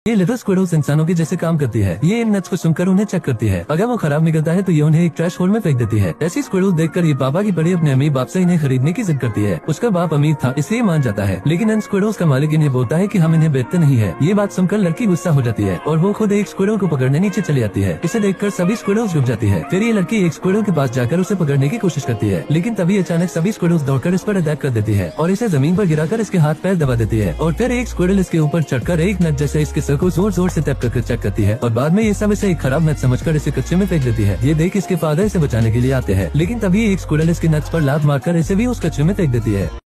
ये लिटिल स्क्विडल्स इंसानों के जैसे काम करती है। ये इन नट्स को सुनकर उन्हें चेक करती है। अगर वो खराब निकलता है तो ये उन्हें एक ट्रैश होल में फेंक देती है। ऐसी स्क्विडल्स देखकर ये पापा की बड़ी अपने अमीर बाप से इन्हें खरीदने की जिद करती है। उसका बाप अमीर था इसलिए मान जाता है, लेकिन इन स्क्विडल्स का मालिक इन्हें बोलता है कि हम इन्हें बेचते नहीं है। ये बात सुनकर लड़की गुस्सा हो जाती है और वो खुद एक स्क्विडल को पकड़ने नीचे चली जाती है। इसे देखकर सभी स्क्विडल्स रुक जाती है। फिर ये लड़की एक स्क्विडल के पास जाकर उसे पकड़ने की कोशिश करती है, लेकिन तभी अचानक सभी स्क्विडल्स दौड़कर इस पर अटैक कर देती है और इसे जमीन पर गिराकर इसके हाथ पैर दबा देती है। और फिर एक स्क्विडल इसके ऊपर चढ़कर एक नट जैसे इसके सर को जोर जोर से टैप करके चेक करती है और बाद में ये सब इसे एक खराब नट समझकर इसे कच्चे में फेंक देती है। ये देख इसके फादर इसे बचाने के लिए आते हैं, लेकिन तभी एक स्क्विडल इसके नट्स पर लात मारकर इसे भी उस कच्चे में फेंक देती है।